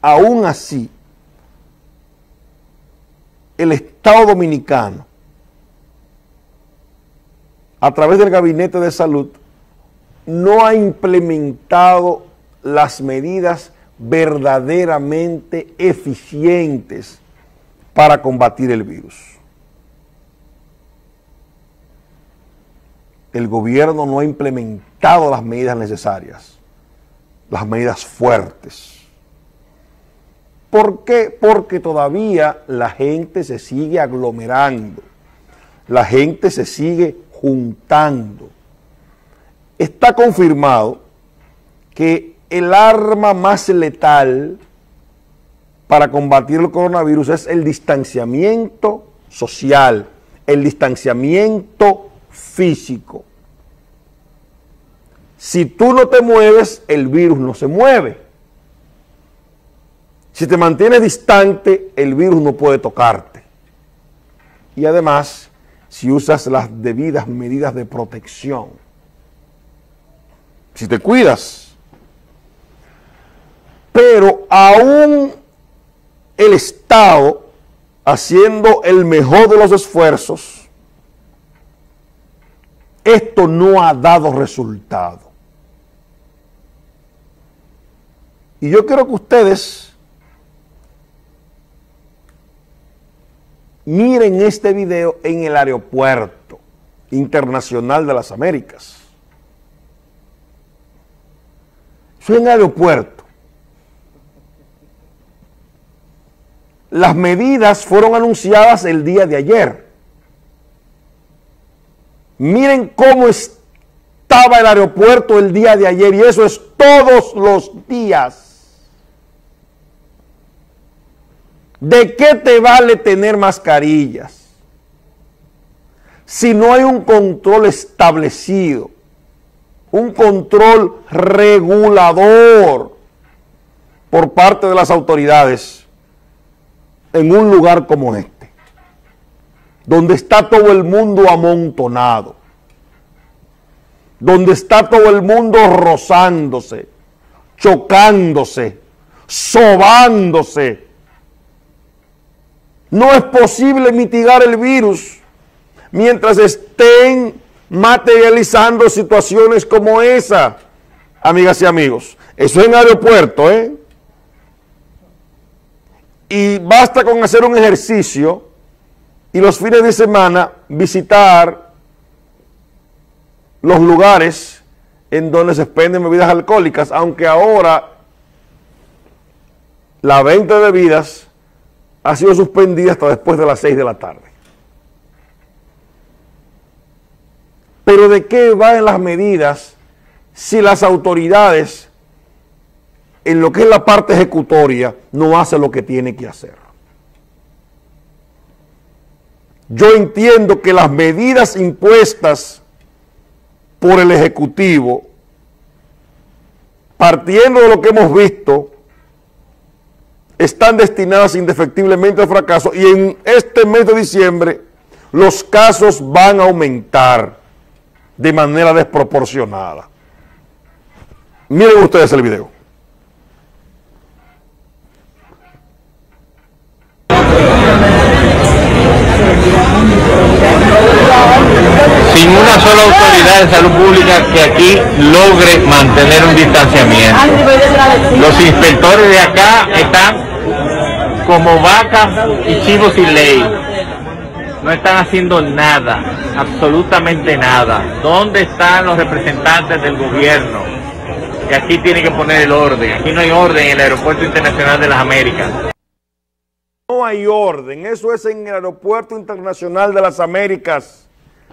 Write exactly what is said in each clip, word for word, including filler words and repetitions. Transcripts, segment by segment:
aún así, el Estado Dominicano, a través del Gabinete de Salud, no ha implementado las medidas verdaderamente eficientes para combatir el virus. El gobierno no ha implementado las medidas necesarias, las medidas fuertes. ¿Por qué? Porque todavía la gente se sigue aglomerando, la gente se sigue juntando. Está confirmado que el arma más letal para combatir el coronavirus es el distanciamiento social, el distanciamiento físico. Si tú no te mueves, el virus no se mueve. Si te mantienes distante, el virus no puede tocarte. Y además, si usas las debidas medidas de protección, si te cuidas. Pero aún el Estado, haciendo el mejor de los esfuerzos, esto no ha dado resultado. Y yo quiero que ustedes miren este video en el Aeropuerto Internacional de las Américas. Soy en el aeropuerto. Las medidas fueron anunciadas el día de ayer. Miren cómo estaba el aeropuerto el día de ayer, y eso es todos los días. ¿De qué te vale tener mascarillas si no hay un control establecido, un control regulador por parte de las autoridades en un lugar como este, donde está todo el mundo amontonado, donde está todo el mundo rozándose, chocándose, sobándose? No es posible mitigar el virus mientras estén materializando situaciones como esa, amigas y amigos. Eso es en aeropuerto, ¿eh? Y basta con hacer un ejercicio y los fines de semana visitar los lugares en donde se expenden bebidas alcohólicas, aunque ahora la venta de bebidas ha sido suspendida hasta después de las seis de la tarde. Pero ¿de qué van las medidas si las autoridades, en lo que es la parte ejecutoria, no hacen lo que tiene que hacer? Yo entiendo que las medidas impuestas por el Ejecutivo, partiendo de lo que hemos visto, están destinadas indefectiblemente al fracaso, y en este mes de diciembre los casos van a aumentar de manera desproporcionada. Miren ustedes el video. Sin una sola autoridad de salud pública que aquí logre mantener un distanciamiento. Los inspectores de acá están como vacas y chivos sin ley. No están haciendo nada, absolutamente nada. ¿Dónde están los representantes del gobierno? Que aquí tiene que poner el orden. Aquí no hay orden en el Aeropuerto Internacional de las Américas. No hay orden, eso es en el Aeropuerto Internacional de las Américas.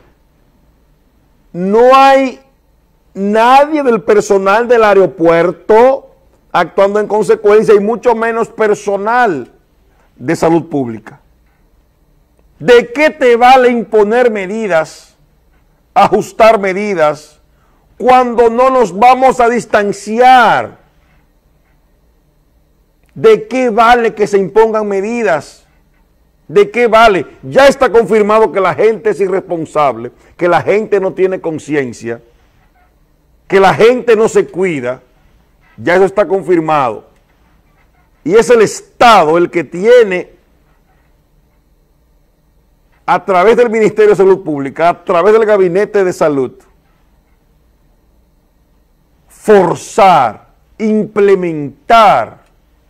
No hay nadie del personal del aeropuerto actuando en consecuencia, y mucho menos personal de salud pública. ¿De qué te vale imponer medidas, ajustar medidas, cuando no nos vamos a distanciar? ¿De qué vale que se impongan medidas? ¿De qué vale? Ya está confirmado que la gente es irresponsable, que la gente no tiene conciencia, que la gente no se cuida. Ya eso está confirmado. Y es el Estado el que tiene, a través del Ministerio de Salud Pública, a través del Gabinete de Salud, forzar, implementar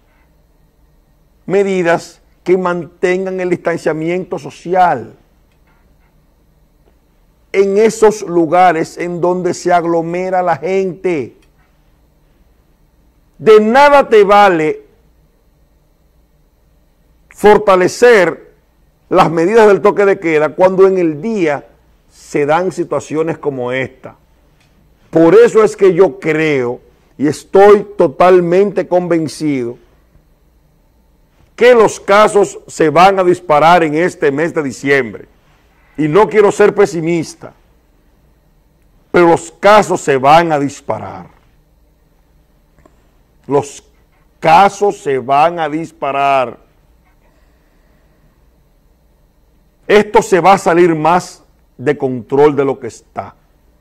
medidas que mantengan el distanciamiento social en esos lugares en donde se aglomera la gente. De nada te vale fortalecer las medidas del toque de queda cuando en el día se dan situaciones como esta. Por eso es que yo creo y estoy totalmente convencido que los casos se van a disparar en este mes de diciembre. Y no quiero ser pesimista, pero los casos se van a disparar. Los casos se van a disparar. Esto se va a salir más de control de lo que está.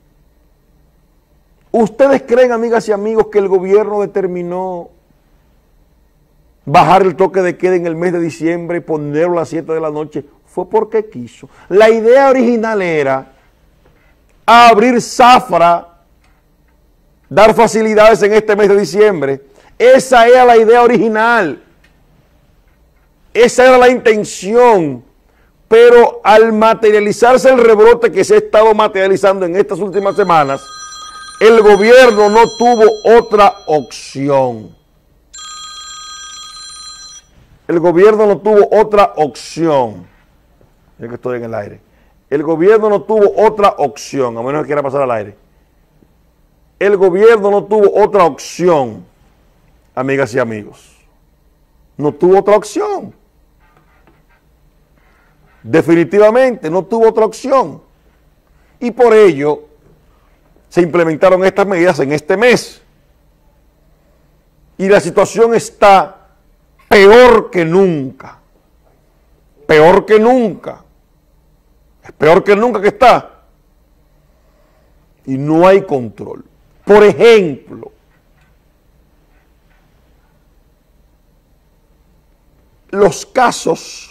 ¿Ustedes creen, amigas y amigos, que el gobierno determinó bajar el toque de queda en el mes de diciembre y ponerlo a las siete de la noche? Fue porque quiso. La idea original era abrir Zafra, dar facilidades en este mes de diciembre. Esa era la idea original. Esa era la intención. Pero al materializarse el rebrote que se ha estado materializando en estas últimas semanas, el gobierno no tuvo otra opción. El gobierno no tuvo otra opción. Es que estoy en el aire. El gobierno no tuvo otra opción, a menos que quiera pasar al aire. El gobierno no tuvo otra opción, amigas y amigos. No tuvo otra opción. Definitivamente no tuvo otra opción. Y por ello se implementaron estas medidas en este mes. Y la situación está peor que nunca. Peor que nunca. Es peor que nunca que está. Y no hay control. Por ejemplo, los casos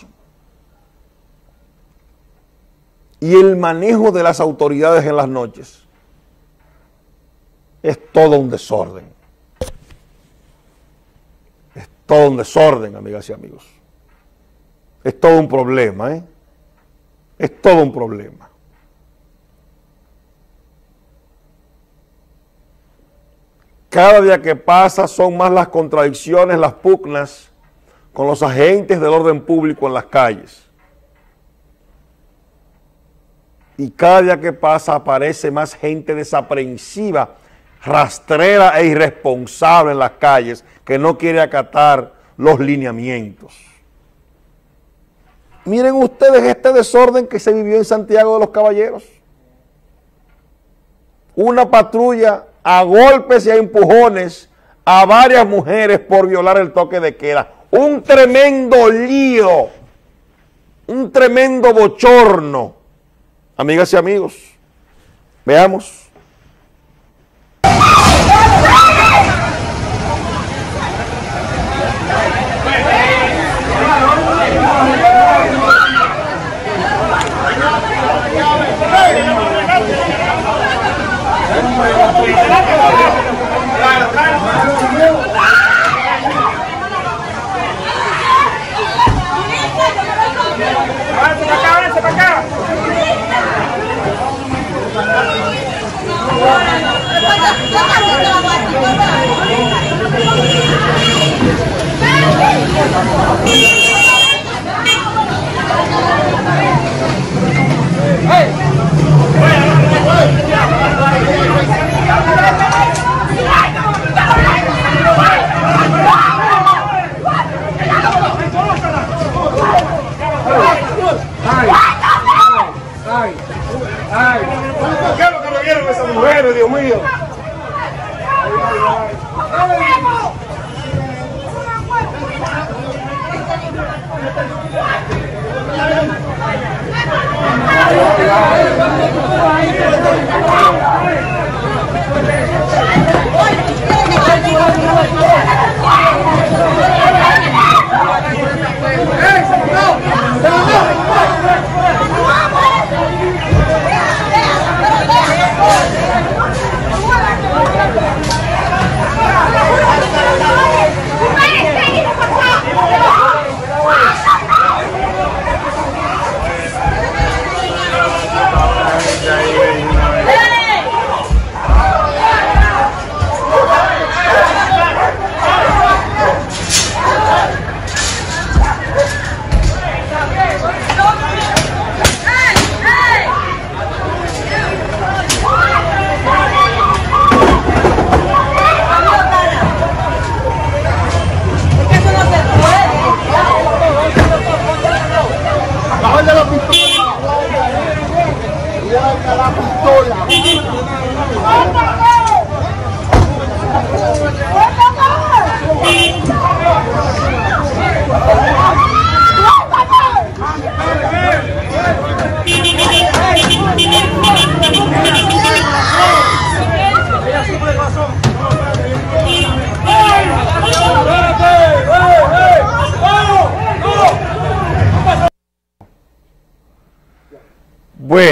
y el manejo de las autoridades en las noches es todo un desorden. Es todo un desorden, amigas y amigos. Es todo un problema, ¿eh? Es todo un problema. Cada día que pasa son más las contradicciones, las pugnas con los agentes del orden público en las calles. Y cada día que pasa aparece más gente desaprensiva, rastrera e irresponsable en las calles que no quiere acatar los lineamientos. Miren ustedes este desorden que se vivió en Santiago de los Caballeros. Una patrulla a golpes y a empujones a varias mujeres por violar el toque de queda. Un tremendo lío, un tremendo bochorno. Amigas y amigos, veamos.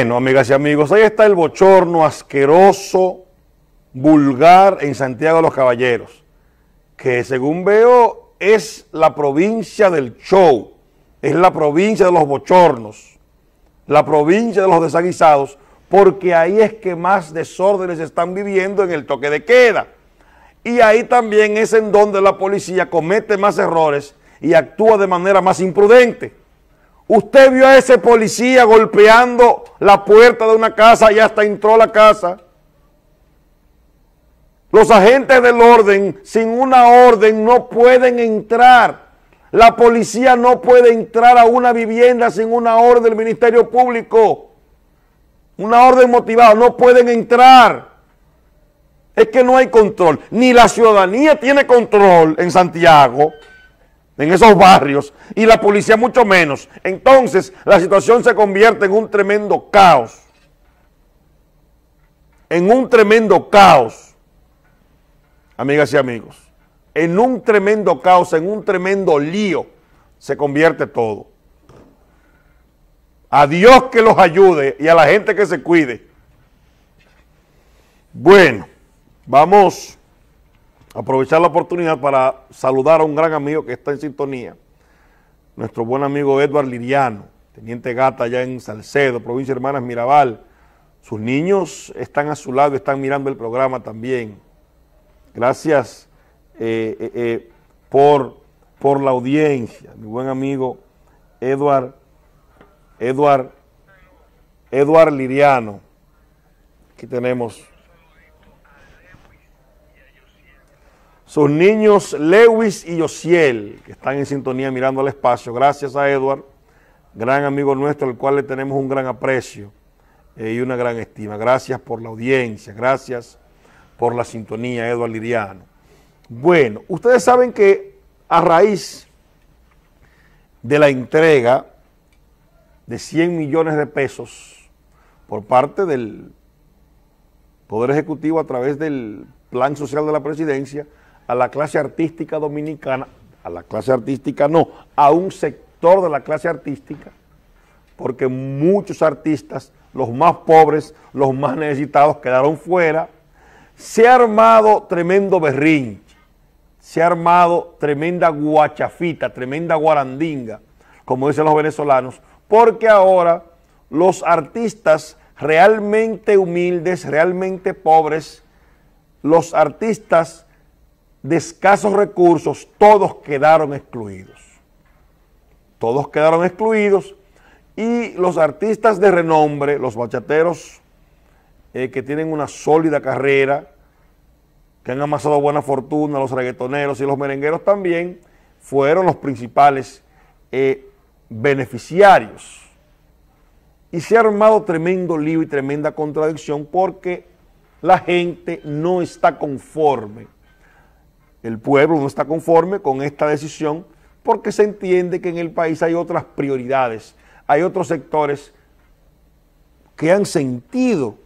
Bueno, amigas y amigos, ahí está el bochorno asqueroso, vulgar en Santiago de los Caballeros, que según veo es la provincia del show, es la provincia de los bochornos, la provincia de los desaguisados, porque ahí es que más desórdenes están viviendo en el toque de queda. Y ahí también es en donde la policía comete más errores y actúa de manera más imprudente. Usted vio a ese policía golpeando la puerta de una casa y hasta entró a la casa. Los agentes del orden, sin una orden, no pueden entrar. La policía no puede entrar a una vivienda sin una orden del Ministerio Público. Una orden motivada, no pueden entrar. Es que no hay control. Ni la ciudadanía tiene control en Santiago, en esos barrios, y la policía mucho menos. Entonces, la situación se convierte en un tremendo caos. En un tremendo caos. Amigas y amigos, en un tremendo caos, en un tremendo lío, se convierte todo. A Dios que los ayude y a la gente que se cuide. Bueno, vamos a aprovechar la oportunidad para saludar a un gran amigo que está en sintonía, nuestro buen amigo Edward Liriano, teniente Gata allá en Salcedo, provincia de Hermanas Mirabal. Sus niños están a su lado y están mirando el programa también. Gracias eh, eh, eh, por, por la audiencia, mi buen amigo Edward, Edward, Edward Liriano. Aquí tenemos sus niños Lewis y Yosiel, que están en sintonía mirando al espacio. Gracias a Edward, gran amigo nuestro, al cual le tenemos un gran aprecio eh, y una gran estima. Gracias por la audiencia, gracias por la sintonía, Edward Liriano. Bueno, ustedes saben que a raíz de la entrega de cien millones de pesos por parte del Poder Ejecutivo a través del Plan Social de la Presidencia a la clase artística dominicana, a la clase artística no, a un sector de la clase artística, porque muchos artistas, los más pobres, los más necesitados, quedaron fuera. Se ha armado tremendo berrinche, se ha armado tremenda guachafita, tremenda guarandinga, como dicen los venezolanos, porque ahora los artistas realmente humildes, realmente pobres, los artistas de escasos recursos, todos quedaron excluidos. Todos quedaron excluidos y los artistas de renombre, los bachateros, Eh, que tienen una sólida carrera, que han amasado buena fortuna, los reggaetoneros y los merengueros también, fueron los principales eh, beneficiarios. Y se ha armado tremendo lío y tremenda contradicción porque la gente no está conforme, el pueblo no está conforme con esta decisión porque se entiende que en el país hay otras prioridades, hay otros sectores que han sentido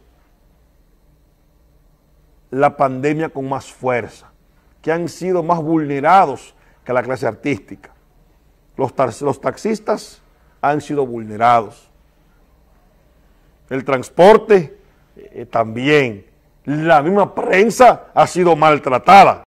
la pandemia con más fuerza, que han sido más vulnerados que la clase artística. Los, los taxistas han sido vulnerados. El transporte eh, también. La misma prensa ha sido maltratada.